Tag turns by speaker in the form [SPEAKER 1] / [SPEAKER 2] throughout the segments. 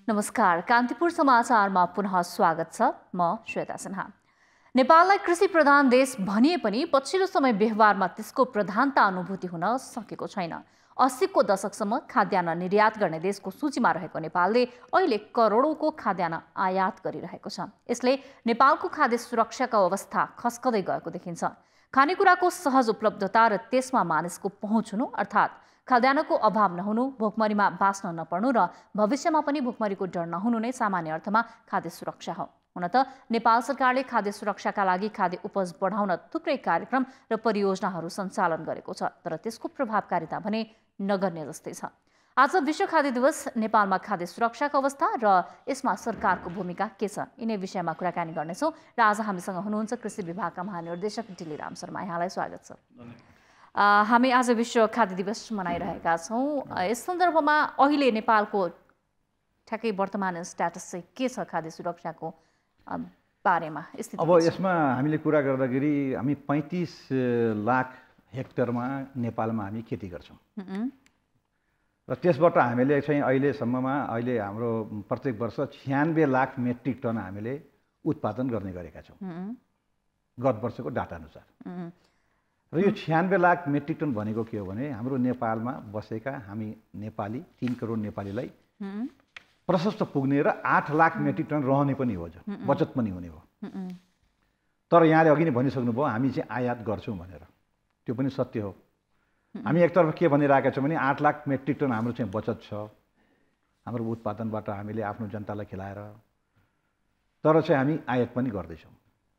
[SPEAKER 1] नमस्कार, कान्तिपुर समाचारमा पुनः स्वागत छ। म श्वेता सिन्हा। नेपाललाई कृषि प्रधान देश भनिए पनि पछिल्लो समय व्यवहारमा त्यसको प्रधानता अनुभूति हुन सकेको छैन। 80 को दशकसम्म खाद्यान्न निर्यात गर्ने देशको सूचीमा रहेको नेपालले अहिले करोडौंको खाद्यान्न आयात गरिरहेको छ। यसले नेपालको खाद्य सुरक्षाको अवस्था खस्कदै गएको देखिन्छ। खानेकुराको सहज उपलब्धता र त्यसमा मानिसको पहुँच हुनु अर्थात् खाद्यान्नको अभाव नहुनु, भोकमरीमा बाँच्न नपर्नु र भविष्यमा पनि भोकमरीको डर नहुनु नै सामान्य अर्थमा खाद्य सुरक्षा हो। हुन त नेपाल सरकारले खाद्य सुरक्षाका लागि खाद्य उपज बढाउन थुप्रै कार्यक्रम र परियोजनाहरू सञ्चालन गरेको छ, तर त्यसको प्रभावकारिता भने नगर्ने जस्तै छ। आज विश्व खाद्य दिवस, नेपालमा खाद्य सुरक्षाको अवस्था र यसमा सरकारको भूमिका के छ, यिनै विषयमा कुराकानी गर्नेछौँ र आज हामीसँग हुनुहुन्छ कृषि विभागका महानिर्देशक दिल्ली शर्मा। यहाँलाई स्वागत छ। हामी आज विश्व खाद्य दिवस मनाइरहेका छौँ। यस सन्दर्भमा अहिले नेपालको ठ्याक्कै वर्तमान स्ट्याटस चाहिँ के छ खाद्य सुरक्षाको बारेमा?
[SPEAKER 2] अब यसमा हामीले कुरा गर्दाखेरि हामी 35 लाख हेक्टरमा नेपालमा हामी खेती गर्छौँ र त्यसबाट हामीले चाहिँ अहिले हाम्रो प्रत्येक वर्ष 96 लाख मेट्रिक टन हामीले उत्पादन गर्ने गरेका छौँ गत वर्षको डाटा अनुसार। र यो 96 लाख मेट्रिक टन भनेको के हो भने हाम्रो नेपालमा बसेका हामी नेपाली 3 करोड नेपालीलाई प्रशस्त पुग्ने र 8 लाख मेट्रिक टन रहने पनि हो, बचत पनि हुने हो। तर यहाँले अघि नै भनिसक्नुभयो हामी चाहिँ आयात गर्छौँ भनेर, त्यो पनि सत्य हो। हामी एकतर्फ के भनिरहेका छौँ भने 8 लाख मेट्रिक टन हाम्रो चाहिँ बचत छ, हाम्रो उत्पादनबाट हामीले आफ्नो जनतालाई खिलाएर, तर चाहिँ हामी आयात पनि गर्दैछौँ।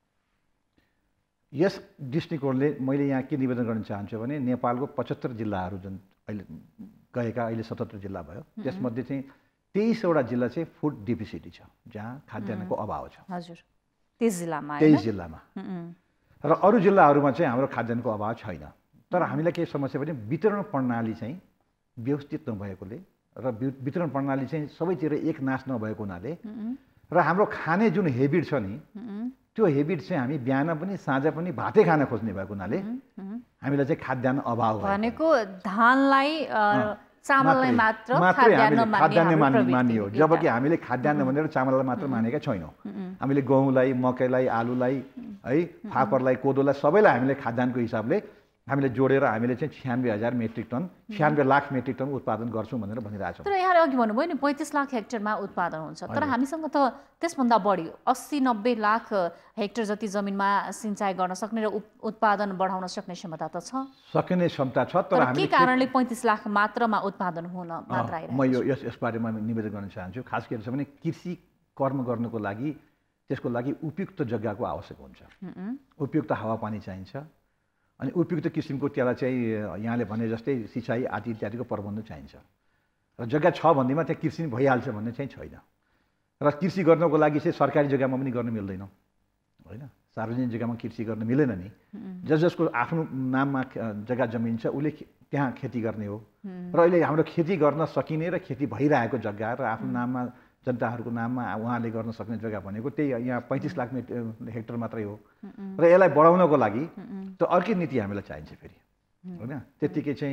[SPEAKER 2] यस दृष्टिकोणले मैले यहाँ के निवेदन गर्न चाहन्छु भने नेपालको 75 जिल्लाहरू जुन अहिले 77 जिल्ला भयो, त्यसमध्ये चाहिँ 23 वटा जिल्ला चाहिँ फुड डिफिसिटी छ, जहाँ खाद्यान्नको अभाव छ।
[SPEAKER 1] हजुर, 23 जिल्लामा।
[SPEAKER 2] र अरू जिल्लाहरूमा चाहिँ हाम्रो खाद्यान्नको अभाव छैन। तर हामीलाई के समस्या भने वितरण प्रणाली चाहिँ व्यवस्थित नभएकोले र वितरण प्रणाली चाहिँ सबैतिर एक नाश नभएको हुनाले र हाम्रो खाने जुन हेबिट छ नि, त्यो हेबिट चाहिँ हामी बिहान पनि साँझ पनि भातै खान खोज्ने भएको हुनाले हामीलाई चाहिँ खाद्यान्न अभाव
[SPEAKER 1] भनेको धानलाई चामललाई मात्र
[SPEAKER 2] खाद्यान्न मानियो, जबकि हामीले खाद्यान्न भनेर चामललाई मात्र मानेका छैनौँ। हामीले गहुँलाई, मकैलाई, आलुलाई, है फापरलाई, कोदोलाई सबैलाई हामीले खाद्यान्नको हिसाबले हामीले जोडेर हामीले चाहिँ 96,000 metric ton 96 lakh metric ton उत्पादन गर्छौँ भनेर भनिरहेछौँ।
[SPEAKER 1] तर यहाँले अघि भन्नुभयो नि 35 लाख हेक्टरमा उत्पादन हुन्छ, तर हामीसँग त त्यसभन्दा बढी 80-90 लाख हेक्टर जति जमिनमा सिँचाइ गर्न सक्ने र उत्पादन बढाउन सक्ने क्षमता त छ,
[SPEAKER 2] सक्ने क्षमता छ। तर
[SPEAKER 1] के कारणले 35 लाख मात्रमा उत्पादन हुन मात्र आइरहेको?
[SPEAKER 2] म यस बारेमा निवेदन गर्न चाहन्छु। खास गरेर भने कृषि कर्म गर्नको लागि त्यसको लागि उपयुक्त जग्गाको आवश्यक हुन्छ, उपयुक्त हावापानी चाहिन्छ, अनि उपयुक्त किसिमको त्यसलाई चाहिँ यहाँले भने जस्तै सिँचाइ आदि इत्यादिको प्रबन्ध चाहिन्छ। र जग्गा छ भन्दैमा त्यहाँ कृषि भइहाल्छ भन्ने चाहिँ छैन। र कृषि गर्नको लागि चाहिँ सरकारी जग्गामा पनि गर्न मिल्दैन, होइन? सार्वजनिक जग्गामा कृषि गर्न मिलेन नि। जसको आफ्नो नाममा जग्गा जमिन छ उसले त्यहाँ खेती गर्ने हो। र अहिले हाम्रो खेती गर्न सकिने र खेती भइरहेको जग्गा र आफ्नो नाममा जनताहरूको नाममा उहाँले गर्न सक्ने जग्गा भनेको त्यही यहाँ 35 लाख हेक्टर मात्रै हो। र यसलाई बढाउनको लागि त अर्कै नीति हामीलाई चाहिन्छ फेरि, होइन? त्यतिकै चाहिँ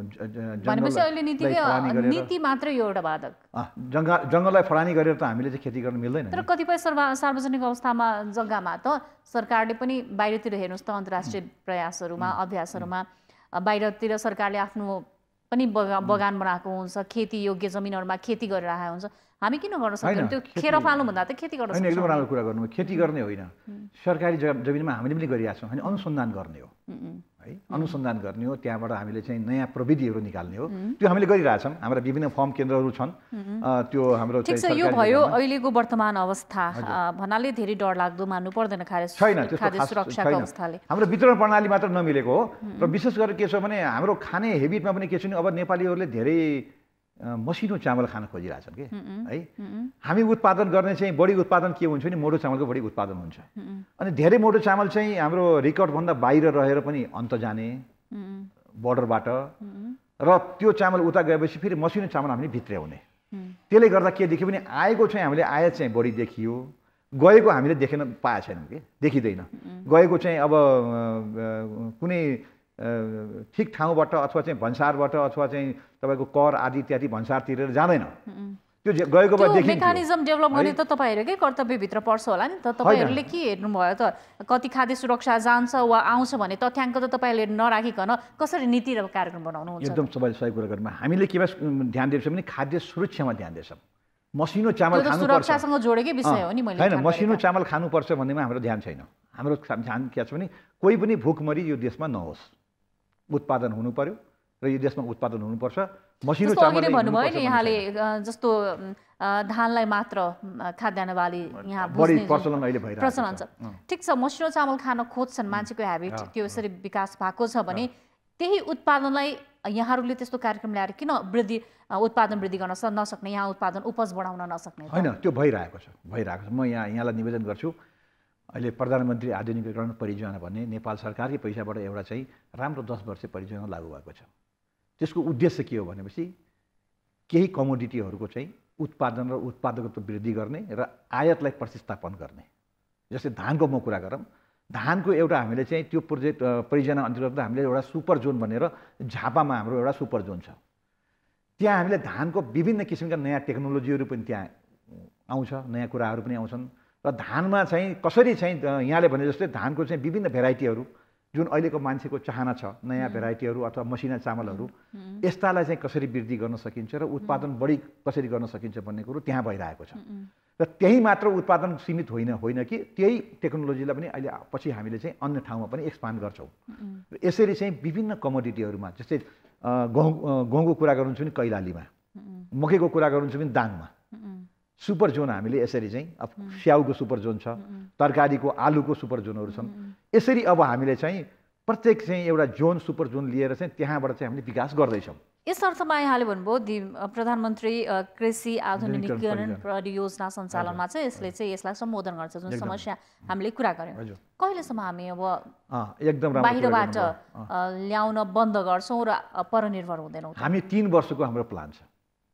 [SPEAKER 1] नीति मात्रै यो एउटा बाधक,
[SPEAKER 2] जङ्गललाई फडानी गरेर त हामीले चाहिँ खेती गर्न मिल्दैन।
[SPEAKER 1] तर कतिपय सार्वजनिक अवस्थामा जग्गामा त सरकारले पनि बाहिरतिर हेर्नुहोस् त अन्तर्राष्ट्रिय प्रयासहरूमा अभ्यासहरूमा बाहिरतिर सरकारले आफ्नो पनि बगान बनाएको हुन्छ, खेती योग्य जमिनहरूमा खेती गरिरहेको हुन्छ। हामी किन गर्न सक्दैनौँ? त्यो खेर फाल्नु भन्दा त खेती गर्न सक्छौँ।
[SPEAKER 2] एकदम राम्रो कुरा गर्नु। खेती गर्ने होइन, सरकारी जमिनमा हामीले पनि गरिरहेका छौँ। अनि अनुसन्धान गर्ने हो, है? अनुसन्धान गर्ने हो, त्यहाँबाट हामीले चाहिँ नयाँ प्रविधिहरू निकाल्ने हो, त्यो हामीले गरिरहेछौँ। हाम्रा विभिन्न फर्म केन्द्रहरू छन्, त्यो हाम्रो
[SPEAKER 1] ठिक छ। यो भयो अहिलेको वर्तमान अवस्था भन्नाले धेरै डर लाग्दो मान्नु पर्दैन खाद्य सुरक्षाको अवस्थाले।
[SPEAKER 2] हाम्रो वितरण प्रणाली मात्र नमिलेको हो। र विशेष गरेर के छ भने हाम्रो खाने हेबिटमा पनि के छ भने अब नेपालीहरूले धेरै मसिनो चामल खान खोजिरहेछन् कि, है? हामी उत्पादन गर्ने चाहिँ बढी उत्पादन के हुन्छ भने मोटो चामलको बढी उत्पादन हुन्छ। अनि धेरै मोटो चामल चाहिँ हाम्रो रेकर्डभन्दा बाहिर रहेर पनि अन्त जाने बोर्डरबाट, र त्यो चामल उता गएपछि फेरि मसिनो चामल हामीले भित्र्याउने। त्यसले गर्दा के देखियो भने आएको चाहिँ हामीले आयात चाहिँ बढी देखियो, गएको हामीले देख्न पाएको छैनौँ कि, देखिँदैन। गएको चाहिँ अब कुनै ठिक ठाउँबाट अथवा चाहिँ भन्सारबाट अथवा चाहिँ तपाईँको कर आदि इत्यादि भन्सार तिरेर जाँदैन। त्यो गएको भए देखिन्थ्यो।
[SPEAKER 1] मेकानिजम डेभलप गर्ने त तपाईहरुकै कर्तव्यभित्र पर्छ होला नि त। तपाईहरुले के हेर्नुभयो त? कति खाद्य सुरक्षा जान्छ वा आउँछ भने तथ्याङ्क त तपाईहरुले नराखिकन कसरी नीति र कार्यक्रम बनाउनुहुन्छ?
[SPEAKER 2] एकदम सही कुरा गर्नु। हामीले केमा ध्यान दिन्छौँ भने खाद्य सुरक्षामा ध्यान दिन्छौँ। मसिनो चामल खानुपर्छ,
[SPEAKER 1] सुरक्षासँग जोडेकै विषय हो नि। मैले
[SPEAKER 2] हैन, मसिनो चामल खानुपर्छ भन्नेमा हाम्रो ध्यान छैन। हाम्रो ध्यान के छ भने कोही पनि भुखमरी यो देशमा नहोस्, उत्पादन हुनु पर्यो र यो देशमा उत्पादन हुनुपर्छ। मसिनो चामल
[SPEAKER 1] भन्नुभयो नि यहाँले, जस्तो धानलाई मात्र खाद्यान्न बाली यहाँ
[SPEAKER 2] बढी प्रचलन अहिले भइरहेको
[SPEAKER 1] प्रचलन छ। ठिक छ, मसिनो चामल खान खोज्छन्, मान्छेको ह्याबिट त्यो यसरी विकास भएको छ भने त्यही उत्पादनलाई यहाँहरूले त्यस्तो कार्यक्रम ल्याएर किन उत्पादन वृद्धि गर्न नसक्ने, यहाँ उत्पादन उपज बढाउन नसक्ने?
[SPEAKER 2] हैन, त्यो भइरहेको छ। म यहाँलाई निवेदन गर्छु, अहिले प्रधानमन्त्री आधुनिकीकरण परियोजना भन्ने नेपाल सरकारकै पैसाबाट एउटा चाहिँ राम्रो 10 वर्षे परियोजना लागू भएको छ। त्यसको उद्देश्य के हो भनेपछि केही कमोडिटीहरूको चाहिँ उत्पादन र उत्पादकत्व वृद्धि गर्ने र आयातलाई प्रतिस्थापन गर्ने। जस्तै धानको म कुरा गरौँ, धानको एउटा हामीले चाहिँ त्यो प्रोजेक्ट परियोजना अन्तर्गत हामीले एउटा सुपर जोन भनेर झापामा हाम्रो एउटा सुपर जोन छ। त्यहाँ हामीले धानको विभिन्न किसिमका नयाँ टेक्नोलोजीहरू पनि त्यहाँ आउँछ, नयाँ कुराहरू पनि आउँछन् र धानमा चाहिँ कसरी चाहिँ यहाँले भने जस्तै धानको चाहिँ विभिन्न भेराइटीहरू जुन अहिलेको मान्छेको चाहना छ, नयाँ भेराइटीहरू अथवा मसिना चामलहरू, यस्तालाई चाहिँ कसरी वृद्धि गर्न सकिन्छ र उत्पादन बढी कसरी गर्न सकिन्छ भन्ने कुरो त्यहाँ भइरहेको छ। र त्यही मात्र उत्पादन सीमित होइन कि त्यही टेक्नोलोजीलाई पनि अहिले पछि हामीले चाहिँ अन्य ठाउँमा पनि एक्सपान्ड गर्छौँ। र यसरी चाहिँ विभिन्न कमोडिटीहरूमा, जस्तै गहुँको कुरा गर्नुहुन्छ भने कैलालीमा, मकैको कुरा गर्नुहुन्छ भने दाङमा सुपर जोन हामीले यसरी चाहिँ अब स्याउको सुपर जोन छ, तरकारीको आलुको सुपर जोनहरू छन्। यसरी अब हामीले चाहिँ प्रत्येक चाहिँ एउटा जोन सुपर जोन लिएर चाहिँ त्यहाँबाट चाहिँ हामीले विकास गर्दैछौँ।
[SPEAKER 1] यस अर्थमा यहाँले भन्नुभयो प्रधानमन्त्री कृषि आधुनिकीकरण परियोजना सञ्चालनमा चाहिँ यसलाई सम्बोधन गर्छ, जुन समस्या हामीले कुरा गऱ्यौँ। कहिलेसम्म हामी अब
[SPEAKER 2] एकदम
[SPEAKER 1] बाहिरबाट ल्याउन बन्द गर्छौँ र परनिर्भर हुँदैनौँ?
[SPEAKER 2] हामी 3 वर्षको हाम्रो प्लान छ।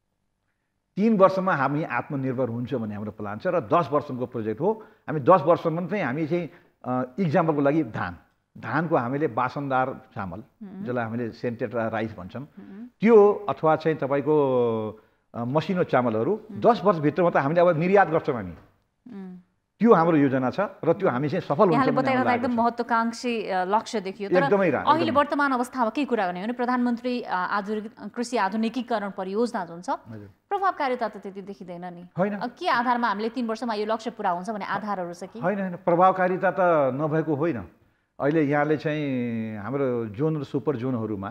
[SPEAKER 2] 3 वर्षमा हामी आत्मनिर्भर हुन्छ भन्ने हाम्रो प्लान छ र 10 वर्षको प्रोजेक्ट हो। हामी 10 वर्षमा चाहिँ हामी चाहिँ इक्जाम्पलको लागि धानको हामीले बासनदार चामल, जसलाई हामीले सेन्टेड राइस भन्छौँ, त्यो अथवा चाहिँ तपाईँको मसिनो चामलहरू 10 वर्षभित्रमा त हामीले अब निर्यात गर्छौँ हामी। त्यो हाम्रो योजना छ र त्यो हामी चाहिँ सफल हुन्छ।
[SPEAKER 1] यहाँले बताइरहँदा एकदम महत्त्वाकांक्षी लक्ष्य देखियो। तर अहिले वर्तमान अवस्थामा के कुरा गर्ने हो भने प्रधानमन्त्री कृषि आधुनिकीकरण परियोजना जुन छ प्रभावकारिता त त्यति देखिँदैन नि। के आधारमा हामीले 3 वर्षमा यो लक्ष्य पुरा हुन्छ भन्ने आधारहरू छ कि?
[SPEAKER 2] होइन, प्रभावकारिता त नभएको होइन। अहिले यहाँले चाहिँ हाम्रो जोन र सुपर जोनहरूमा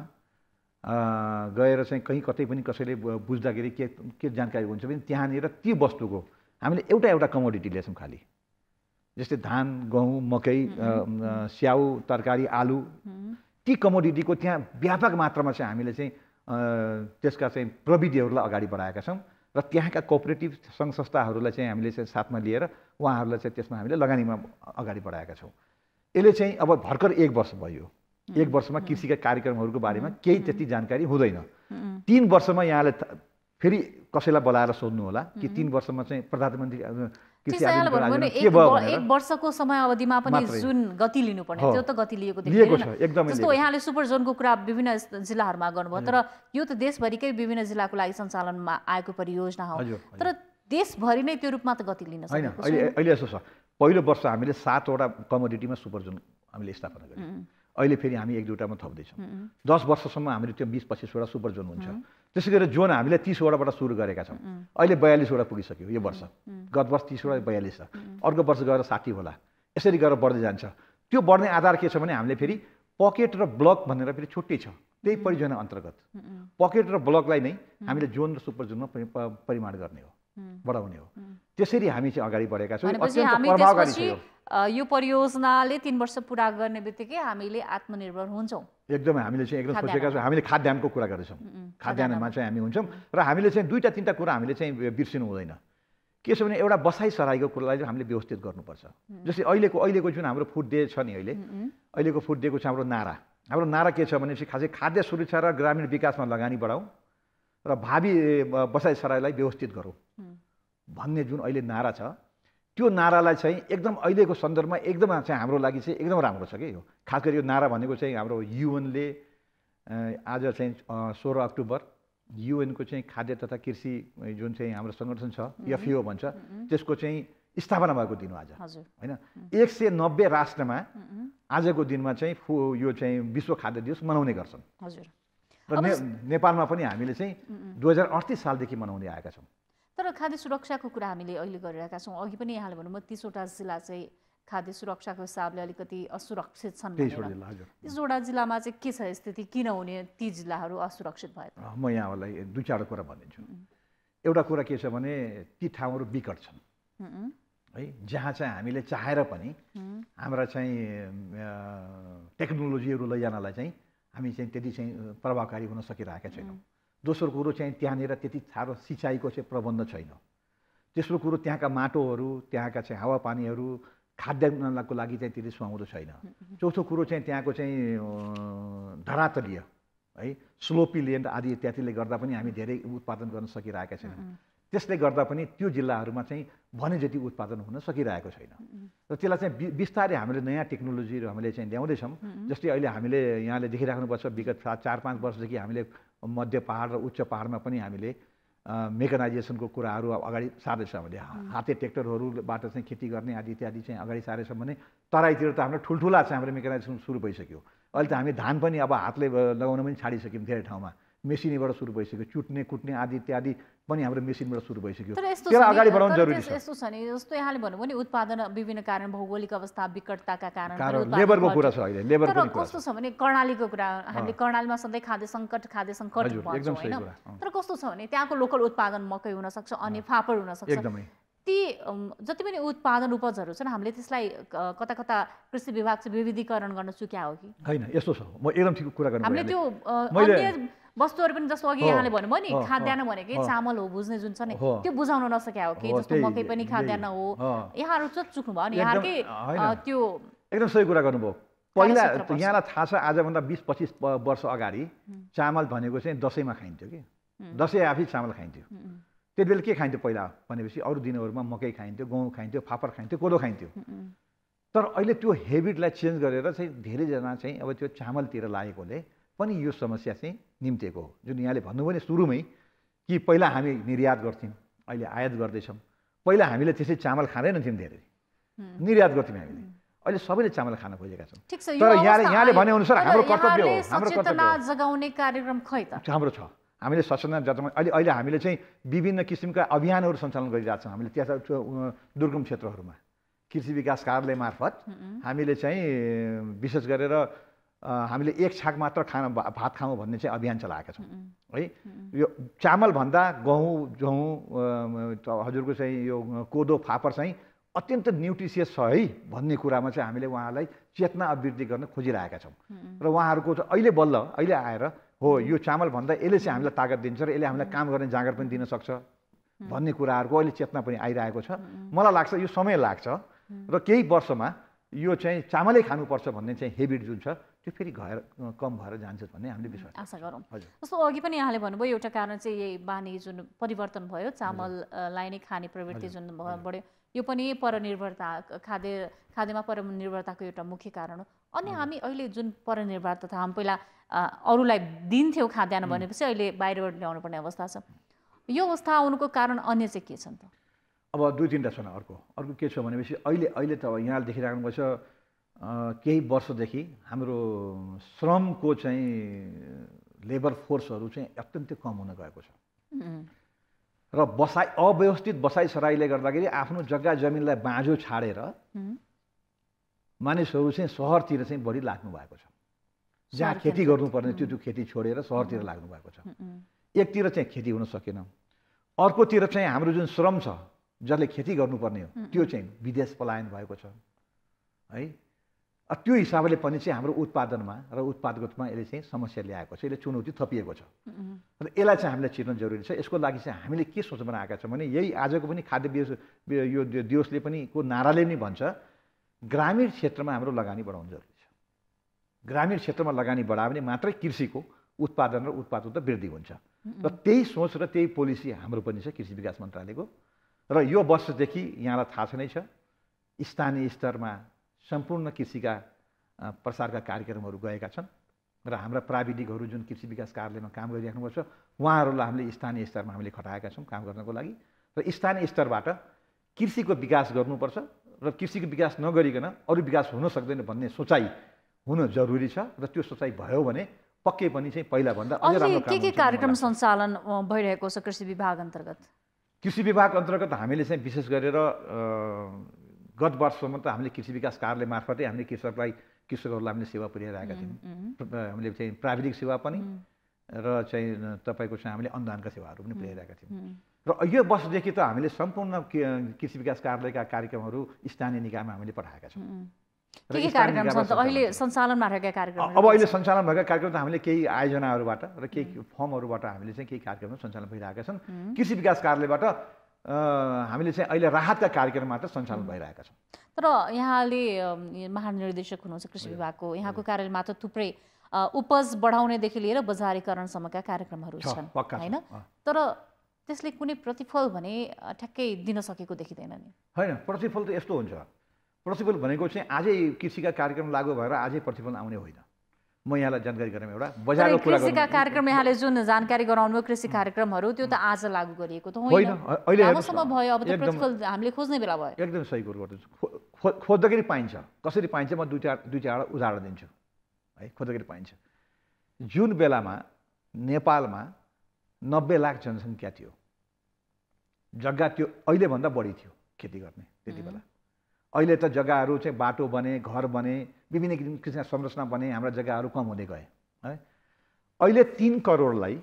[SPEAKER 2] गएर चाहिँ कहीँ कतै पनि कसैले बुझ्दाखेरि के जानकारी हुन्छ भने त्यहाँनिर त्यो वस्तुको हामीले एउटा कमोडिटी लिएछौँ खालि। जस्तै धान, गहुँ, मकै, स्याउ, तरकारी, आलु, ती कमोडिटीको त्यहाँ व्यापक मात्रामा चाहिँ हामीले चाहिँ त्यसका चाहिँ प्रविधिहरूलाई अगाडि बढाएका छौँ र त्यहाँका कोअपरेटिभ सङ्घ संस्थाहरूलाई चाहिँ हामीले चाहिँ साथमा लिएर उहाँहरूलाई चाहिँ त्यसमा हामीले लगानीमा अगाडि बढाएका छौँ। यसले चाहिँ अब भर्खर 1 वर्ष भयो। 1 वर्षमा कृषिका कार्यक्रमहरूको बारेमा केही त्यति जानकारी हुँदैन। 3 वर्षमा यहाँले फेरि कसैलाई बोलाएर सोध्नु होला कि 3 वर्षमा चाहिँ प्रधानमन्त्री कृषि आधुनिकीकरण के भयो भनेर।
[SPEAKER 1] 1 वर्षको समय अवधिमा पनि जुन गति लिनुपर्ने त्यो त गति लिएको देखिएन।
[SPEAKER 2] एकदमै
[SPEAKER 1] जस्तो यहाँले सुपर जोनको कुरा विभिन्न जिल्लाहरूमा गर्नुभयो, तर यो त देशभरिकै विभिन्न जिल्लाको लागि सञ्चालनमा आएको परियोजना हो। तर देशभरि नै त्यो रूपमा त गति लिन सकेको
[SPEAKER 2] छैन। अहिले यसो छ, पहिलो वर्ष हामीले 7 वटा कमोडिटीमा सुपर जोन हामीले स्थापना गर्यौँ। अहिले फेरि हामी 1-2वटामा थप्दैछौँ। 10 वर्षसम्म हामीले त्यो 20-25 वटा सुपर जोन हुन्छ। त्यसै गरी जोन हामीले 30 वटाबाट सुरु गरेका छौँ। अहिले 42 वटा पुगिसक्यो यो वर्ष। गत वर्ष 30 वटा 42 छ, अर्को वर्ष गएर 60 होला। यसरी गरेर बढ्दै जान्छ। त्यो बढ्ने आधार के छ भने हामीले फेरि पकेट र ब्लक भनेर फेरि छुट्टै छ त्यही परियोजना अन्तर्गत। पकेट र ब्लकलाई नै हामीले जोन र सुपर जोनमा परिमाण गर्ने हो, बढाउने हो। त्यसरी हामी चाहिँ अगाडि बढेका छौँ।
[SPEAKER 1] यो परियोजनाले 3 वर्ष पुरा गर्ने बित्तिकै हामीले आत्मनिर्भर हुन्छौँ।
[SPEAKER 2] एकदमै हामीले चाहिँ एकदम सोचेका छौँ। हामीले खाद्यान्नको कुरा गर्दैछौँ। खाद्यान्नमा चाहिँ हामी हुन्छौँ र हामीले चाहिँ 2-3टा कुरा हामीले चाहिँ बिर्सिनु हुँदैन। के छ भने एउटा बसाइसराईको कुरालाई चाहिँ हामीले व्यवस्थित गर्नुपर्छ। जस्तै अहिलेको जुन हाम्रो फुड डे छ नि, अहिलेको फुड डेको चाहिँ हाम्रो नारा के छ भनेपछि खासै खाद्य सुरक्षा र ग्रामीण विकासमा लगानी बढाउँ र भावी बसाइसराईलाई व्यवस्थित गरौँ भन्ने जुन अहिले नारा छ, त्यो नारालाई चाहिँ एकदम अहिलेको सन्दर्भमा एकदम चाहिँ हाम्रो लागि चाहिँ एकदम राम्रो छ कि यो। खास गरी यो नारा भनेको चाहिँ हाम्रो युएनले आज चाहिँ 16 अक्टोबर UN को चाहिँ खाद्य तथा कृषि जुन चाहिँ हाम्रो सङ्गठन छ FAO भन्छ त्यसको चाहिँ स्थापना भएको दिन हो आज हैन 190 राष्ट्रमा आजको दिनमा चाहिँ यो चाहिँ विश्व खाद्य दिवस मनाउने गर्छन्
[SPEAKER 1] हजुर
[SPEAKER 2] र नेपालमा पनि हामीले चाहिँ 2038 सालदेखि मनाउँदै आएका छौँ
[SPEAKER 1] तर खाद्य सुरक्षाको कुरा हामीले अहिले गरिरहेका छौँ अघि पनि यहाँले भन्नुभयो 30 वटा जिल्ला चाहिँ खाद्य सुरक्षाको हिसाबले अलिकति असुरक्षित छन् भनेर 30 वटा जिल्लामा चाहिँ के छ स्थिति किन हुने ती जिल्लाहरू असुरक्षित भए
[SPEAKER 2] म यहाँलाई दुई चारवटा कुरा भनिदिन्छु एउटा कुरा के छ भने ती ठाउँहरू विकट छन् है जहाँ चाहिँ हामीले चाहेर पनि हाम्रा चाहिँ टेक्नोलोजीहरू लैजानलाई चाहिँ हामी चाहिँ त्यति चाहिँ प्रभावकारी हुन सकिरहेका छैनौँ दोस्रो कुरो चाहिँ त्यहाँनिर त्यति साह्रो सिँचाइको चाहिँ प्रबन्ध छैन तेस्रो कुरो त्यहाँका माटोहरू त्यहाँका चाहिँ हावापानीहरू खाद्यान्नको लागि चाहिँ त्यति सुहाउँदो छैन चौथो कुरो चाहिँ त्यहाँको चाहिँ धरातलीय है स्लोपी ल्यान्ड आदि इत्यादिले गर्दा पनि हामी धेरै उत्पादन गर्न सकिरहेका छैनौँ त्यसले गर्दा पनि त्यो जिल्लाहरूमा चाहिँ भने जति उत्पादन हुन सकिरहेको छैन र त्यसलाई चाहिँ बिस्तारै हामीले नयाँ टेक्नोलोजीहरू हामीले चाहिँ ल्याउँदैछौँ जस्तै अहिले हामीले यहाँले देखिराख्नुपर्छ विगत 4-5 वर्षदेखि हामीले मध्य पहाड र उच्च पहाडमा पनि हामीले मेकनाइजेसनको कुराहरू अगाडि सार्दैछ हामीले हाते ट्र्याक्टरहरूबाट चाहिँ खेती गर्ने आदि इत्यादि चाहिँ अगाडि सारेछौँ भने तराईतिर त हाम्रो ठुल्ठुला चाहिँ हाम्रो मेकनाइजेसन सुरु भइसक्यो अहिले त हामी धान पनि अब हातले लगाउन पनि छाडिसक्यौँ धेरै ठाउँमा मेसिनबाट सुरु भइसक्यो चुट्ने कुट्ने आदि इत्यादि पनि हाम्रो मेसिनबाट सुरु भइसक्यो त्यसलाई अगाडि बढाउन जरुरी छ
[SPEAKER 1] यस्तो छ नि जस्तो यहाँले भन्नुभयो नि उत्पादन विभिन्न कारण भौगोलिक अवस्था विकटताका कारण
[SPEAKER 2] लेबरको कुरा छ अहिले लेबरको कुरा
[SPEAKER 1] कस्तो छ भने कर्णालीको कुरा हामीले कर्णालीमा सधैँ खाद्य सङ्कट भन्छौँ हैन तर कस्तो छ भने त्यहाँको लोकल उत्पादन मकै हुन सक्छ अन्य फापर हुन सक्छ
[SPEAKER 2] एकदमै
[SPEAKER 1] ती जति पनि उत्पादन उपजहरू छन् हामीले त्यसलाई कता कता कृषि विभाग चाहिँ विविधीकरण गर्न चुक्या हो कि
[SPEAKER 2] हैन यस्तो छ म एकदम ठिक कुरा गर्नु
[SPEAKER 1] हामीले त्यो अन्य वस्तुहरू पनि जस्तो अघि यहाँले भन्नुभयो नि खाद्यान्न भनेकै चामल हो बुझ्ने जुन छ नि त्यो बुझाउन नसक्या हो कि जस्तो मकै पनि खाद्यान्न हो यहाँहरू चाहिँ चुक्नु भयो नि यहाँकै त्यो
[SPEAKER 2] एकदम सही कुरा गर्नुभयो पहिला यहाँलाई थाहा छ आजभन्दा 20-25 वर्ष अगाडि चामल भनेको चाहिँ दसैँमा खाइन्थ्यो कि दसैँ आफै चामल खाइन्थ्यो त्यति बेला के खाइन्थ्यो पहिला भनेपछि अरू दिनहरूमा मकै खाइन्थ्यो गहुँ खाइन्थ्यो फापर खाइन्थ्यो कोदो खाइन्थ्यो तर अहिले त्यो हेबिटलाई चेन्ज गरेर चाहिँ धेरैजना चाहिँ अब त्यो चामलतिर लागेकोले पनि यो समस्या चाहिँ निम्तिएको हो जुन यहाँले भन्नुभयो नि सुरुमै कि पहिला हामी निर्यात गर्थ्यौँ अहिले आयात गर्दैछौँ पहिला हामीले त्यसै चामल खाँदैनथ्यौँ धेरै निर्यात गर्थ्यौँ हामीले अहिले सबैले चामल खान खोजेका छन् तर यहाँले भनेअनुसार हाम्रो कर्तव्य हो हाम्रो कर्तव्य
[SPEAKER 1] जगाउने कार्यक्रम खै त
[SPEAKER 2] हाम्रो छ हामीले सचेतना जताउन अहिले हामीले चाहिँ विभिन्न किसिमका अभियानहरू सञ्चालन गरिरहेका छौँ हामीले त्यहाँ दुर्गम क्षेत्रहरूमा कृषि विकास कार्यालय मार्फत हामीले चाहिँ विशेष गरेर हामीले एक छाक मात्र भात खाउँ भन्ने चाहिँ अभियान चलाएका छौँ है यो चामल भन्दा गहुँ जहुँ हजुरको चाहिँ यो कोदो फापर चाहिँ अत्यन्त न्युट्रिसियस छ है भन्ने कुरामा चाहिँ हामीले उहाँलाई चेतना अभिवृद्धि गर्न खोजिरहेका छौँ र उहाँहरूको अहिले बल्ल अहिले आएर हो यो चामल भन्दा यसले चाहिँ हामीलाई तागत दिन्छ र यसले हामीलाई काम गर्ने जाँगर पनि दिन सक्छ भन्ने कुराहरूको अहिले चेतना पनि आइरहेको छ मलाई लाग्छ यो समय लाग्छ र केही वर्षमा यो चाहिँ चामलै खानुपर्छ भन्ने चाहिँ हेबिट जुन छ त्यो फेरि कम भएर जान्छ भन्ने हामीले विश्वास
[SPEAKER 1] आशा गरौँ जस्तो अघि पनि यहाँले भन्नुभयो एउटा कारण चाहिँ यही बानी जुन परिवर्तन भयो चामललाई नै खाने प्रवृत्ति जुन बढ्यो यो पनि परनिर्भरता खाद्यमा परनिर्भरताको एउटा मुख्य कारण हो अनि हामी अहिले जुन परनिर्भरता छ हामी पहिला अरूलाई दिन्थ्यौँ खाद्यान्न भनेपछि अहिले बाहिरबाट ल्याउनु पर्ने अवस्था छ यो अवस्था आउनुको कारण अन्य चाहिँ के छन् त
[SPEAKER 2] अब 2-3 छन् अर्को के छ भनेपछि अहिले त यहाँले देखिराख्नुपर्छ केही वर्षदेखि हाम्रो श्रमको चाहिँ लेबर फोर्सहरू चाहिँ अत्यन्तै कम हुन गएको छ र अव्यवस्थित बसाइसराईले गर्दाखेरि आफ्नो जग्गा जमिनलाई बाँझो छाडेर मानिसहरू चाहिँ सहरतिर चाहिँ बढी लाग्नु भएको छ जहाँ खेती गर्नुपर्ने त्यो खेती छोडेर सहरतिर लाग्नु भएको छ एकतिर चाहिँ खेती हुन सकेन अर्कोतिर चाहिँ हाम्रो जुन श्रम छ जसले खेती गर्नुपर्ने हो त्यो चाहिँ विदेश पलायन भएको छ है त्यो हिसाबले पनि चाहिँ हाम्रो उत्पादनमा र उत्पादकतामा यसले चाहिँ समस्या ल्याएको छ यसले चुनौती थपिएको छ र यसलाई चाहिँ हामीलाई चिर्न जरुरी छ यसको लागि चाहिँ हामीले के सोच बनाएका छौँ भने यही आजको पनि खाद्य यो दिवसले पनि को नाराले पनि भन्छ ग्रामीण क्षेत्रमा हाम्रो लगानी बढाउनु जरुरी छ ग्रामीण क्षेत्रमा लगानी बढायो भने मात्रै कृषिको उत्पादन र उत्पादकता वृद्धि हुन्छ र त्यही सोच र त्यही पोलिसी हाम्रो पनि छ कृषि विकास मन्त्रालयको र यो वर्षदेखि यहाँलाई थाहा छ नै छ स्थानीय स्तरमा सम्पूर्ण कृषिका प्रसारका कार्यक्रमहरू गएका छन् र हाम्रा प्राविधिकहरू जुन कृषि विकास कार्यालयमा काम गरिराख्नुपर्छ उहाँहरूलाई हामीले स्थानीय स्तरमा हामीले खटाएका छौँ काम गर्नको लागि र स्थानीय स्तरबाट कृषिको विकास गर्नुपर्छ र कृषिको विकास नगरिकन अरू विकास हुन सक्दैन भन्ने सोचाइ हुन जरुरी छ र त्यो सोचाइ भयो भने पक्कै पनि चाहिँ पहिलाभन्दा अझै राम्रो काम हुन्छ।
[SPEAKER 1] के कार्यक्रम सञ्चालन भइरहेको छ कृषि विभाग अन्तर्गत?
[SPEAKER 2] कृषि विभाग अन्तर्गत हामीले चाहिँ विशेष गरेर गत वर्षसम्म त हामीले कृषि विकास कार्यालय मार्फतै हामीले कृषकहरूलाई हामीले सेवा पुर्याइरहेका थियौँ। हामीले चाहिँ प्राविधिक सेवा पनि र चाहिँ तपाईँको चाहिँ हामीले अनुदानका सेवाहरू पनि पुर्याइरहेका थियौँ। र यो वर्षदेखि त हामीले सम्पूर्ण कृषि विकास कार्यालयका कार्यक्रमहरू स्थानीय निकायमा हामीले पठाएका छौँ।
[SPEAKER 1] के कार्यक्रम छ त अहिले सञ्चालनमा रहेका कार्यक्रम?
[SPEAKER 2] अब अहिले सञ्चालन भएका कार्यक्रम त हामीले केही आयोजनाहरूबाट र केही फर्महरूबाट हामीले चाहिँ केही कार्यक्रमहरू सञ्चालन भइरहेका छन्। कृषि विकास कार्यालयबाट हामीले चाहिँ अहिले राहतका कार्यक्रम मात्र सञ्चालन भइरहेका छौँ।
[SPEAKER 1] तर यहाँले महानिर्देशक हुनुहुन्छ कृषि विभागको, यहाँको कार्यालयमा त थुप्रै उपज बढाउनेदेखि लिएर बजारीकरणसम्मका कार्यक्रमहरू छन् हैन? तर त्यसले कुनै प्रतिफल भने ठ्याक्कै दिन सकेको देखिँदैन नि।
[SPEAKER 2] होइन, प्रतिफल त यस्तो हुन्छ, प्रतिफल भनेको चाहिँ आजै कृषिका कार्यक्रम लागू भएर आजै प्रतिफल आउने होइन। म यहाँलाई जानकारी गराउँ एउटा बजारको कुरा गर्नु।
[SPEAKER 1] कृषिका कार्यक्रम यहाँले जुन जानकारी गराउनु भयो कृषि कार्यक्रमहरू त्यो त आज लागू गरिएको त होइन,
[SPEAKER 2] अहिले
[SPEAKER 1] लामोसम्म भयो, अब त प्रतिफल हामीले खोज्ने बेला भयो।
[SPEAKER 2] एकदम सही कुरो गर्दैछु। खोज्दाखेरि पाइन्छ, कसरी पाइन्छ म दुई चारवटा उदाहरण दिन्छु है। खोज्दाखेरि पाइन्छ। जुन बेलामा नेपालमा 90 लाख जनसङ्ख्या थियो, जग्गा त्यो अहिलेभन्दा बढी थियो खेती गर्ने त्यति बेला। अहिले त जग्गाहरू चाहिँ बाटो बने, घर बने, विभिन्न किसिमका संरचना बने, हाम्रा जग्गाहरू कम हुँदै गए है। अहिले 3 करोडलाई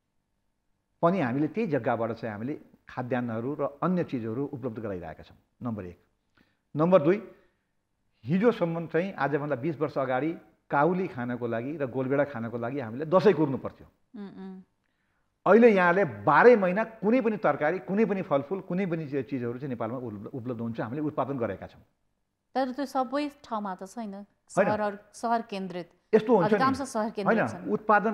[SPEAKER 2] पनि हामीले त्यही जग्गाबाट चाहिँ हामीले खाद्यान्नहरू र अन्य चिजहरू उपलब्ध गराइरहेका छौँ, नम्बर 1। नम्बर 2, हिजोसम्म चाहिँ आजभन्दा 20 वर्ष अगाडि काउली खानको लागि र गोलबेडा खानको लागि हामीले दसैँ कुर्नु पर्थ्यो। अहिले यहाँले 12 महिना कुनै पनि तरकारी, कुनै पनि फलफुल, कुनै पनि चिजहरू चाहिँ नेपालमा उपलब्ध हुन्छ, हामीले उत्पादन गरेका छौँ।
[SPEAKER 1] तर त्यो सबै ठाउँमा त छैन, सहर केन्द्रित
[SPEAKER 2] यस्तो हुन्छ नि।
[SPEAKER 1] सहर केन्द्रित
[SPEAKER 2] हैन, उत्पादन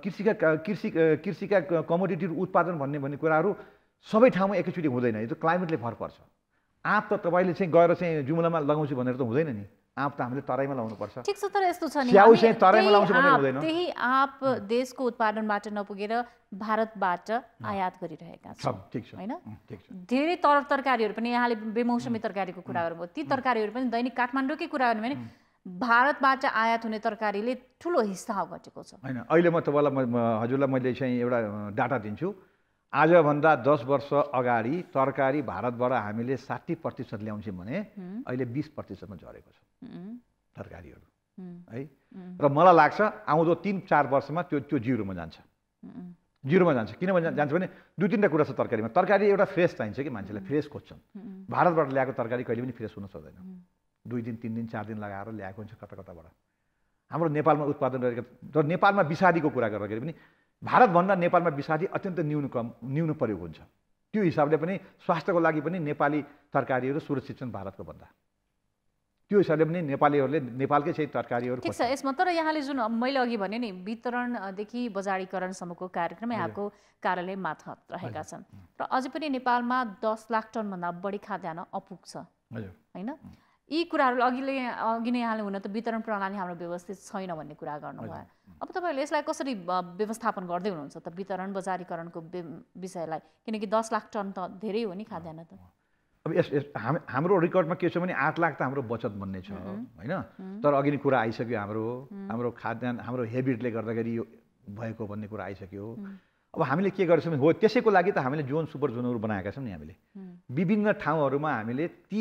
[SPEAKER 2] कृषिका कमोडिटी उत्पादन भन्ने कुराहरू सबै ठाउँमा एकैचोटि हुँदैन। यो त क्लाइमेटले फरक पर्छ। आँप त तपाईँले चाहिँ गएर चाहिँ जुम्लामा लगाउँछु भनेर त हुँदैन नि, आँप त हामीले तराईमा लाउनु पर्छ।
[SPEAKER 1] ठिक छ, तर यस्तो छ नि
[SPEAKER 2] स्याउ चाहिँ तराईमा लाउँछु भनेर हुँदैन।
[SPEAKER 1] त्यही आँप देशको उत्पादनबाट नपुगेर भारतबाट आयात गरिरहेका छौँ,
[SPEAKER 2] ठिक छ
[SPEAKER 1] हैन?
[SPEAKER 2] ठिक छ।
[SPEAKER 1] धेरै तरकारीहरू पनि यहाँले बेमौसमी तरकारीको कुरा गर्नुभयो, ती तरकारीहरू पनि दैनिक काठमाडौँकै कुरा गर्नु भने भारतबाट आयात हुने तरकारीले ठुलो हिस्सा घटेको छ।
[SPEAKER 2] हैन, अहिले म तपाईँलाई हजुरलाई मैले चाहिँ एउटा डाटा दिन्छु। आजभन्दा 10 वर्ष अगाडि तरकारी भारतबाट हामीले 60% ल्याउँछौँ भने अहिले 20%मा झरेको छ तरकारीहरू है। र मलाई लाग्छ आउँदो 3-4 वर्षमा त्यो जिरोमा जान्छ। जिरोमा जान्छ। किन जान्छ भने 2-3टा कुरा छ तरकारीमा। तरकारी एउटा फ्रेस चाहिन्छ कि मान्छेलाई, फ्रेस खोज्छन्। भारतबाट ल्याएको तरकारी कहिले पनि फ्रेस हुन सक्दैन। 2 दिन 3 दिन 4 दिन लगाएर ल्याएको हुन्छ कताबाट। हाम्रो नेपालमा उत्पादन गरेका, र नेपालमा विषादीको कुरा गर्दाखेरि पनि भारतभन्दा नेपालमा विषादी अत्यन्त न्यून प्रयोग हुन्छ। त्यो हिसाबले पनि स्वास्थ्यको लागि पनि नेपाली तरकारीहरू सुरक्षित छन् भारतको भन्दा। त्यो हिसाबले पनि नेपालीहरूले नेपालकै चाहिँ तरकारीहरू।
[SPEAKER 1] ठिक छ, यसमा तर यहाँले जुन मैले अघि भने नि वितरणदेखि बजारीकरणसम्मको कार्यक्रम यहाँको कार्यालय मार्फत रहेका छन्, र अझै पनि नेपालमा 10 लाख टनभन्दा बढी खाद्यान्न अपुग्छ हैन? यी कुराहरू अघि नै यहाँले हुन त वितरण प्रणाली हाम्रो व्यवस्थित छैन भन्ने कुरा गर्नुभयो। अब तपाईँहरूले यसलाई कसरी व्यवस्थापन गर्दै हुनुहुन्छ त वितरण बजारीकरणको विषयलाई? किनकि 10 लाख टन त धेरै हो नि खाद्यान्न त।
[SPEAKER 2] अब हाम्रो रेकर्डमा के छ भने 8 लाख त हाम्रो बचत भन्ने छ हैन। तर अघि नै कुरा आइसक्यो, हाम्रो खाद्यान्न हाम्रो हेबिटले गर्दाखेरि यो भएको भन्ने कुरा आइसक्यो। अब हामीले के गर्छौँ हो, त्यसैको लागि त हामीले जोन सुपर जोनहरू बनाएका छौँ नि हामीले। विभिन्न ठाउँहरूमा हामीले ती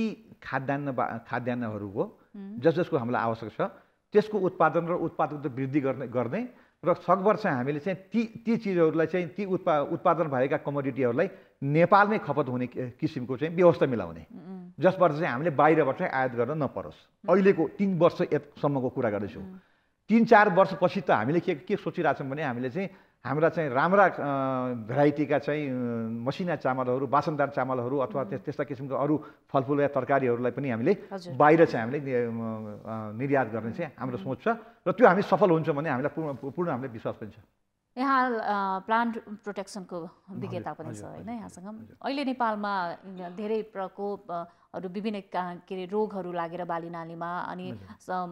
[SPEAKER 2] खाद्यान्नहरूको जसको हामीलाई आवश्यक छ त्यसको उत्पादन र उत्पादकता वृद्धि गर्ने र सकभर चाहिँ हामीले चाहिँ ती चिजहरूलाई चाहिँ ती उत्पादन भएका कमोडिटीहरूलाई नेपालमै खपत हुने किसिमको चाहिँ व्यवस्था मिलाउने, जसबाट चाहिँ हामीले बाहिरबाट चाहिँ आयात गर्न नपरोस्। अहिलेको 3 वर्षसम्मको कुरा गर्दैछु। 3-4 वर्षपछि त हामीले के सोचिरहेछौँ भने हामीले चाहिँ हाम्रा चाहिँ राम्रा भेराइटीका चाहिँ मसिना चामलहरू, बासनदार चामलहरू अथवा त्यस्ता किसिमका अरू फलफुल या तरकारीहरूलाई पनि हामीले बाहिर चाहिँ हामीले निर्यात गर्ने चाहिँ हाम्रो सोच छ, र त्यो हामी सफल हुन्छ भने हामीलाई पूर्ण हामीले विश्वास पनि छ।
[SPEAKER 1] यहाँ प्लान्ट प्रोटेक्सनको विज्ञता पनि छ हैन यहाँसँग? अहिले नेपालमा धेरै प्रकोपहरू, विभिन्न के अरे रोगहरू लागेर बालीनालीमा, अनि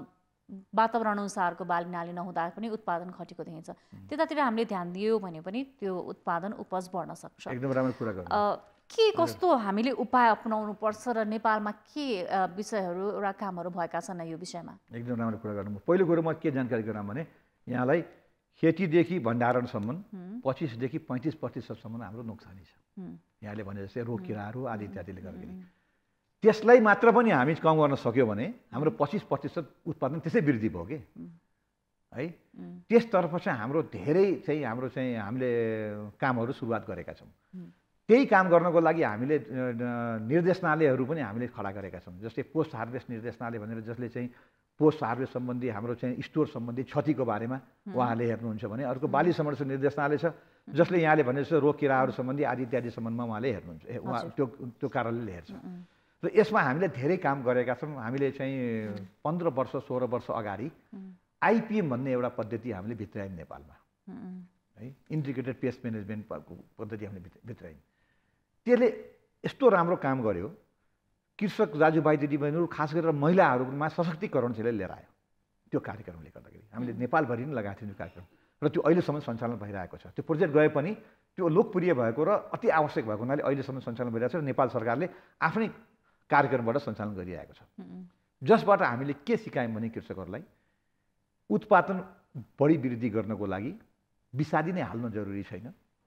[SPEAKER 1] वातावरण अनुसारको बालीनाली नहुँदा पनि उत्पादन घटेको देखिन्छ। त्यतातिर हामीले ध्यान दियो भने पनि त्यो उत्पादन उपज बढ्न सक्छ।
[SPEAKER 2] एकदम राम्रो कुरा गर्नु।
[SPEAKER 1] के कस्तो हामीले उपाय अपनाउनु पर्छ र नेपालमा के विषयहरू र कामहरू भएका छन् यो विषयमा?
[SPEAKER 2] एकदम राम्रो कुरा गर्नु। पहिलो कुरो म के जानकारी गराउँ भने यहाँलाई खेतीदेखि भण्डारणसम्म 25 देखि 35% हाम्रो नोक्सानी छ। यहाँले भने जस्तै रोग किराहरू आदि इत्यादिले गर्दाखेरि त्यसलाई मात्र पनि हामी कम गर्न सक्यो भने हाम्रो 25% उत्पादन त्यसै वृद्धि भयो कि है। त्यसतर्फ चाहिँ हाम्रो धेरै चाहिँ हामीले कामहरू सुरुवात गरेका छौँ। त्यही काम गर्नको लागि हामीले निर्देशनालयहरू पनि हामीले खडा गरेका छौँ। जस्तै पोस्ट हार्भेस्ट निर्देशनालय भनेर जसले चाहिँ पोस्ट हार्भेस्ट सम्बन्धी हाम्रो चाहिँ स्टोर सम्बन्धी क्षतिको बारेमा उहाँले हेर्नुहुन्छ भने अर्को बाली संरक्षण निर्देशनालय छ जसले यहाँले भने जस्तो रोग किराहरू सम्बन्धी आदि इत्यादि सम्बन्धमा उहाँले हेर्नुहुन्छ, उहाँ त्यो कार्यालयले हेर्छ। र यसमा हामीले धेरै काम गरेका छौँ। हामीले चाहिँ 15 वर्ष 16 वर्ष अगाडि आइपिएम भन्ने एउटा पद्धति हामीले भित्रायौँ नेपालमा है, इन्टिग्रेटेड पेस्ट म्यानेजमेन्ट पद्धति हामीले भित्रायौँ। त्यसले यस्तो राम्रो काम गर्यो, कृषक दाजुभाइ दिदीबहिनीहरू खास गरेर महिलाहरूमा सशक्तिकरण चाहिँ लिएर आयो। त्यो कार्यक्रमले गर्दाखेरि हामीले नेपालभरि नै लगाएको थियौँ त्यो कार्यक्रम र त्यो अहिलेसम्म सञ्चालन भइरहेको छ। त्यो प्रोजेक्ट गए पनि त्यो लोकप्रिय भएको र अति आवश्यक भएको हुनाले अहिलेसम्म सञ्चालन भइरहेको छ र नेपाल सरकारले आफ्नै कार्यक्रमबाट सञ्चालन गरिरहेको छ। जसबाट हामीले के सिकायौँ भने कृषकहरूलाई उत्पादन बढी वृद्धि गर्नको लागि विषादी नै हाल्न जरुरी छैन।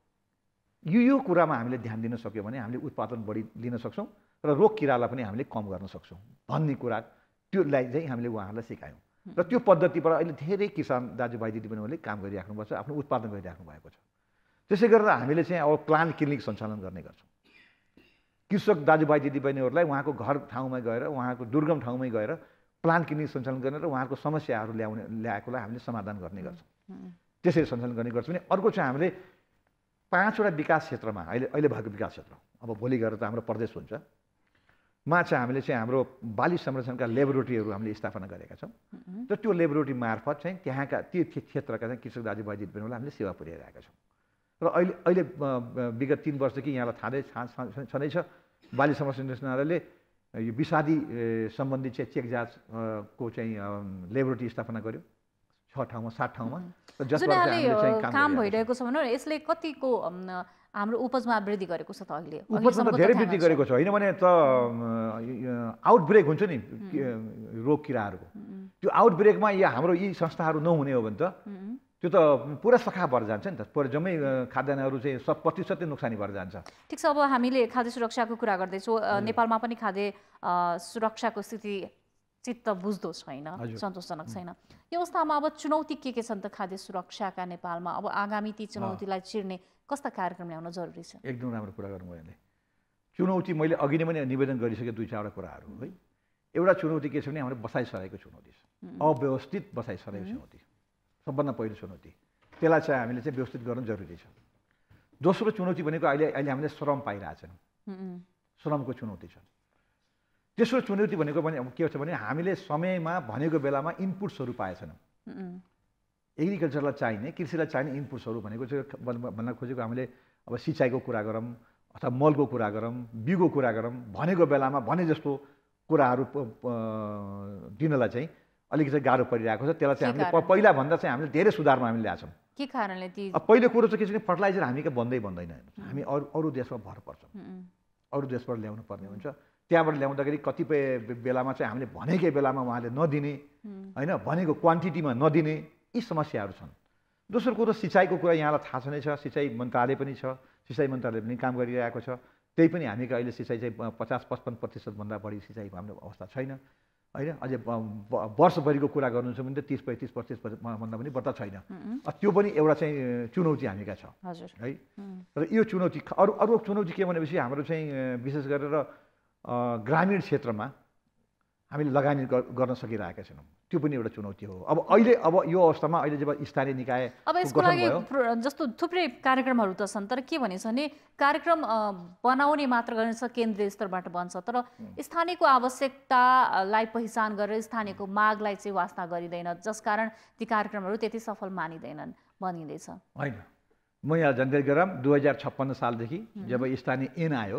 [SPEAKER 2] यो कुरामा हामीले ध्यान दिन सक्यो भने हामीले उत्पादन बढी लिन सक्छौँ र रोग किरालाई पनि हामीले कम गर्न सक्छौँ भन्ने कुरा त्योलाई चाहिँ हामीले उहाँहरूलाई सिकायौँ। र त्यो पद्धतिबाट अहिले धेरै किसान दाजुभाइ दिदीबहिनीहरूले काम गरिराख्नुपर्छ, आफ्नो उत्पादन गरिराख्नु भएको छ। त्यसै गरेर हामीले चाहिँ अब प्लान्ट क्लिनिक सञ्चालन गर्ने गर्छौँ। कृषक दाजुभाइ दिदीबहिनीहरूलाई उहाँको घर ठाउँमा गएर, उहाँको दुर्गम ठाउँमै गएर प्लान्ट क्लिनिक सञ्चालन गर्ने र उहाँको समस्याहरू ल्याएकोलाई हामीले समाधान गर्ने गर्छौँ। त्यसरी सञ्चालन गर्ने गर्छौँ। भने अर्को चाहिँ हामीले 5वटा विकास क्षेत्रमा अहिले भएको विकास क्षेत्र अब भोलि गएर त हाम्रो प्रदेश हुन्छ चाहिँ हामीले चाहिँ हाम्रो बाली संरक्षणका लेबोरेटरीहरू हामीले स्थापना गरेका छौँ र त्यो लेबोरेटरी मार्फत चाहिँ त्यहाँका ती क्षेत्रका चाहिँ कृषक दाजुभाइ दिदीबहिनीहरूलाई हामीले सेवा पुर्याइरहेका छौँ। र अहिले विगत 3 वर्षदेखि यहाँलाई छँदैछ बाली संरक्षण निर्देशनालयले यो विषादी सम्बन्धी चाहिँ चेक जाँचको चाहिँ लेबोरेटरी स्थापना गर्यो 6 ठाउँमा 7 ठाउँमा।
[SPEAKER 1] काम भइरहेको छ भने यसले कतिको हाम्रो उपजमा वृद्धि गरेको छ त? अहिले
[SPEAKER 2] उपजमा त धेरै वृद्धि गरेको छ। होइन भने त आउटब्रेक हुन्छ नि रोग किराहरूको, त्यो आउटब्रेकमा हाम्रो यी संस्थाहरू नहुने हो भने त त्यो त पुरा सखा भएर जान्छ नि त, पुरा जम्मै खाद्यान्नहरू चाहिँ 100% नोक्सानी भएर जान्छ।
[SPEAKER 1] ठिक छ, अब हामीले खाद्य सुरक्षाको कुरा गर्दैछौँ। नेपालमा पनि खाद्य सुरक्षाको स्थिति चित्त बुझ्दो छैन, सन्तोषजनक छैन। यो अवस्थामा अब चुनौती के छन् त खाद्य सुरक्षाका नेपालमा? अब आगामी ती चुनौतीलाई चिर्ने कस्ता कार्यक्रम ल्याउन जरुरी छ?
[SPEAKER 2] एकदम राम्रो कुरा गर्नुभयो यहाँले। चुनौती मैले अघि नै पनि निवेदन गरिसकेँ 2-4वटा कुराहरू है। एउटा चुनौती के छ भने हाम्रो बसाइसराईको चुनौती छ, अव्यवस्थित बसाइसराईको चुनौती सबभन्दा पहिलो चुनौती। त्यसलाई चाहिँ हामीले चाहिँ व्यवस्थित गर्न जरुरी छ। दोस्रो चुनौती भनेको अहिले हामीले श्रम पाइरहेछौँ, श्रमको चुनौती छ। तेस्रो चुनौती भनेको के छ भने हामीले समयमा भनेको बेलामा इनपुट्सहरू पाएछौँ। एग्रिकल्चरलाई चाहिने, कृषिलाई चाहिने इनपुट्सहरू भनेको चाहिँ भन्न खोजेको हामीले अब सिँचाइको कुरा गरौँ अथवा मलको कुरा गरौँ, बिउको कुरा गरौँ, भनेको बेलामा भने जस्तो कुराहरू दिनलाई चाहिँ अलिकति गाह्रो परिरहेको छ। त्यसलाई चाहिँ हामीले पहिला भन्दा चाहिँ हामीले धेरै सुधारमा हामीले ल्याएछौँ।
[SPEAKER 1] के कारणले?
[SPEAKER 2] पहिलो कुरो चाहिँ के छ भने फर्टिलाइजर हामी बन्दैन, हामी अरू देशमा भर पर्छौँ, अरू देशबाट ल्याउनु पर्ने हुन्छ। त्यहाँबाट ल्याउँदाखेरि कतिपय बेलामा चाहिँ हामीले भनेकै बेलामा उहाँले नदिने, होइन भनेको क्वान्टिटीमा नदिने, यी समस्याहरू छन्। दोस्रो कुरो सिँचाइको कुरा यहाँलाई थाहा छ नै छ, सिँचाइ मन्त्रालय पनि छ, सिँचाइ मन्त्रालय पनि काम गरिरहेको छ। त्यही पनि हामीको अहिले सिँचाइ चाहिँ 50-55% भन्दा बढी सिँचाइको हाम्रो अवस्था छैन, होइन। अझै वर्षभरिको कुरा गर्नुहुन्छ भने त 30-35% भन्दा पनि बढ्ता छैन। त्यो पनि एउटा चाहिँ चुनौती हामीका छ है। र यो चुनौती अरू चुनौती के भनेपछि हाम्रो चाहिँ विशेष गरेर ग्रामीण क्षेत्रमा हामीले लगानी गर्न सकिरहेका छैनौँ, त्यो पनि एउटा चुनौती हो। अब यो अवस्थामा अहिले जब स्थानीय निकाय
[SPEAKER 1] अब यसको लागि जस्तो थुप्रै कार्यक्रमहरू त छन्, तर के भनिन्छ भने कार्यक्रम बनाउने मात्र गरिन्छ, केन्द्रीय स्तरबाट बन्छ, तर स्थानीयको आवश्यकतालाई पहिचान गरेर स्थानीयको मागलाई चाहिँ वास्ता गरिँदैन, जसकारण ती कार्यक्रमहरू त्यति सफल बनिँदैछ।
[SPEAKER 2] होइन, म यहाँ जानकारी गराउँ 2056 सालदेखि जब स्थानीय ऐन आयो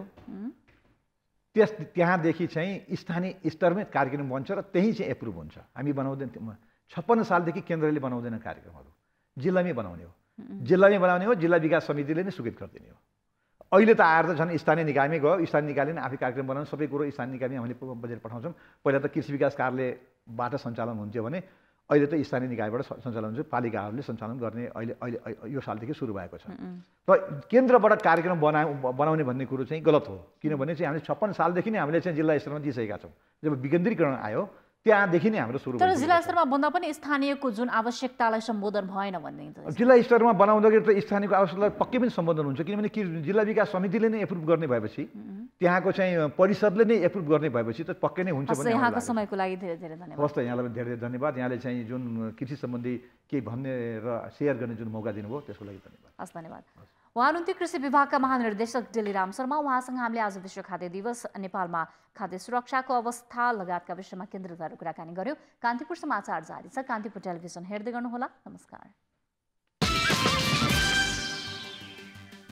[SPEAKER 2] त्यहाँदेखि चाहिँ स्थानीय स्तरमै कार्यक्रम बन्छ र त्यही चाहिँ एप्रुभ हुन्छ। हामी बनाउँदैन, 56 सालदेखि केन्द्रले बनाउँदैन कार्यक्रमहरू, जिल्लामै बनाउने हो, जिल्लामै बनाउने हो, जिल्ला विकास समितिले नै स्वीकृत गरिदिने हो। अहिले त आएर त झन् स्थानीय निकायमै गयो, स्थानीय निकायले नै आफै कार्यक्रम बनाउनु, सबै कुरो स्थानीय निकायमै हामीले बजेट पठाउँछौँ। पहिला त कृषि विकास कार्यालयबाट सञ्चालन हुन्थ्यो भने अहिले त स्थानीय निकायबाट सञ्चालन हुन्छ, पालिकाहरूले सञ्चालन गर्ने अहिले यो सालदेखि सुरु भएको छ। र केन्द्रबाट कार्यक्रम बनाउने भन्ने कुरो चाहिँ गलत हो, किनभने चाहिँ हामीले 56 सालदेखि नै हामीले चाहिँ जिल्ला स्तरमा दिइसकेका छौँ। जब विकेन्द्रीकरण आयो त्यहाँदेखि नै हाम्रो सुरु।
[SPEAKER 1] तर जिल्ला स्तरमा भन्दा पनि स्थानीयको जुन आवश्यकतालाई सम्बोधन भएन भन्ने
[SPEAKER 2] जिल्ला स्तरमा बनाउँदाखेरि त स्थानीयको आवश्यकतालाई पक्कै पनि सम्बोधन हुन्छ, किनभने जिल्ला विकास समितिले नै एप्रुभ गर्ने भएपछि, त्यहाँको चाहिँ परिषदले नै एप्रुभ गर्ने भएपछि त पक्कै नै हुन्छ भन्ने।
[SPEAKER 1] यहाँको समयको लागि धेरै धेरै धन्यवाद।
[SPEAKER 2] हस् त, यहाँलाई धेरै धन्यवाद। यहाँले चाहिँ जुन कृषि सम्बन्धी केही भन्ने र सेयर गर्ने जुन मौका दिनुभयो त्यसको लागि धन्यवाद।
[SPEAKER 1] हस्, धन्यवाद। उहाँ हुनुहुन्थ्यो कृषि विभागका महानिर्देशक दिल्ली राम शर्मा। उहाँसँग हामीले आज विश्व खाद्य दिवस, नेपालमा खाद्य सुरक्षाको अवस्था लगायतका विषयमा केन्द्रित कुराकानी गर्यौँ। कान्तिपुर समाचार जारी छ। कान्तिपुर टेलिभिजन हेर्दै गर्नुहोला। नमस्कार।